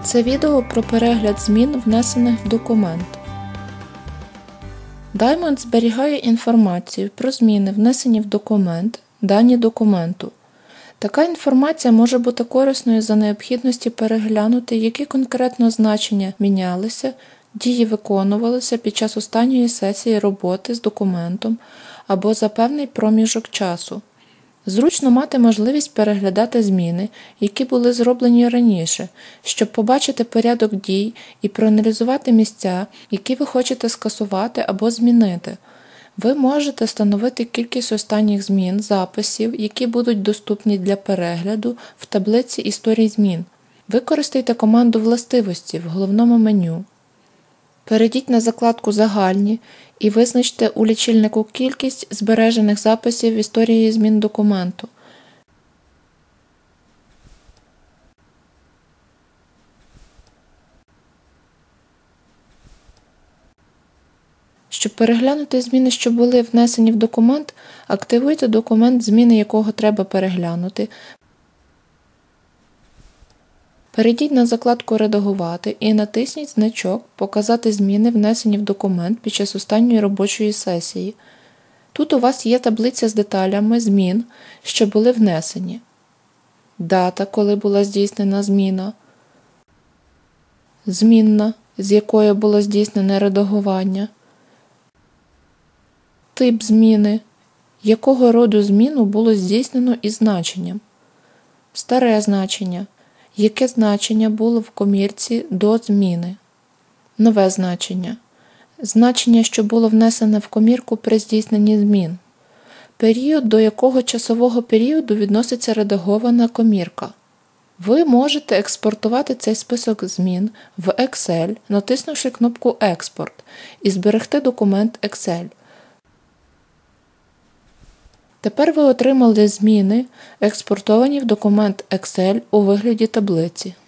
Це відео про перегляд змін, внесених в документ. Diamond зберігає інформацію про зміни, внесені в документ, дані документу. Така інформація може бути корисною за необхідності переглянути, які конкретно значення мінялися, дії виконувалися під час останньої сесії роботи з документом або за певний проміжок часу. Зручно мати можливість переглядати зміни, які були зроблені раніше, щоб побачити порядок дій і проаналізувати місця, які ви хочете скасувати або змінити. Ви можете встановити кількість останніх змін, записів, які будуть доступні для перегляду в таблиці історій змін. Використайте команду «Властивості» в головному меню. Перейдіть на закладку «Загальні» і визначте у лічильнику кількість збережених записів в історії змін документу. Щоб переглянути зміни, що були внесені в документ, активуйте документ, зміни якого треба переглянути. Перейдіть на закладку «Редагувати» і натисніть значок «Показати зміни, внесені в документ під час останньої робочої сесії». Тут у вас є таблиця з деталями змін, що були внесені. Дата, коли була здійснена зміна. Змінна, з якою було здійснене редагування. Тип зміни, якого роду зміну було здійснено із значенням. Старе значення, яке значення було в комірці до зміни. Нове значення, значення, що було внесене в комірку при здійсненні змін. Період, до якого часового періоду відноситься редагована комірка. Ви можете експортувати цей список змін в Excel, натиснувши кнопку «Експорт» і зберегти документ Excel. Тепер ви отримали зміни, експортовані в документ Excel у вигляді таблиці.